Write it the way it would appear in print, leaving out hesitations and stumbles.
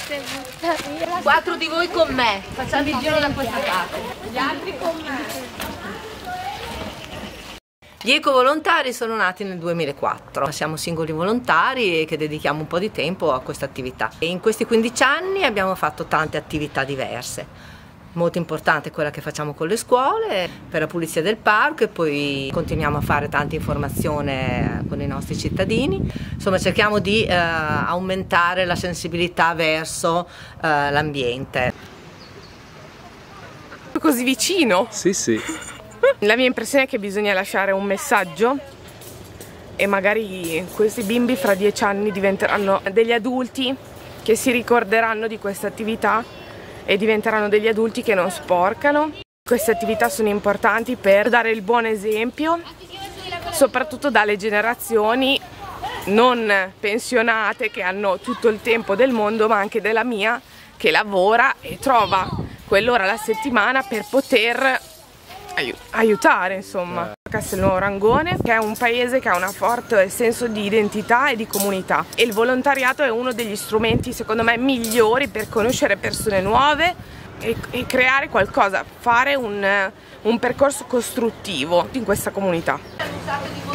4 di voi con me, facciamo il giro da questa parte. Gli altri con me. Gli ecovolontari sono nati nel 2004, siamo singoli volontari che dedichiamo un po' di tempo a questa attività. E in questi 15 anni abbiamo fatto tante attività diverse. Molto importante è quella che facciamo con le scuole per la pulizia del parco e poi continuiamo a fare tanta informazione con i nostri cittadini. Insomma, cerchiamo di aumentare la sensibilità verso l'ambiente. Così vicino? Sì, sì. La mia impressione è che bisogna lasciare un messaggio e magari questi bimbi fra 10 anni diventeranno degli adulti che si ricorderanno di questa attività e diventeranno degli adulti che non sporcano. Queste attività sono importanti per dare il buon esempio, soprattutto dalle generazioni non pensionate che hanno tutto il tempo del mondo, ma anche della mia che lavora e trova quell'ora alla settimana per poter aiutare, insomma. Castelnuovo Rangone, che è un paese che ha un forte senso di identità e di comunità, e il volontariato è uno degli strumenti secondo me migliori per conoscere persone nuove e creare qualcosa, fare un percorso costruttivo in questa comunità.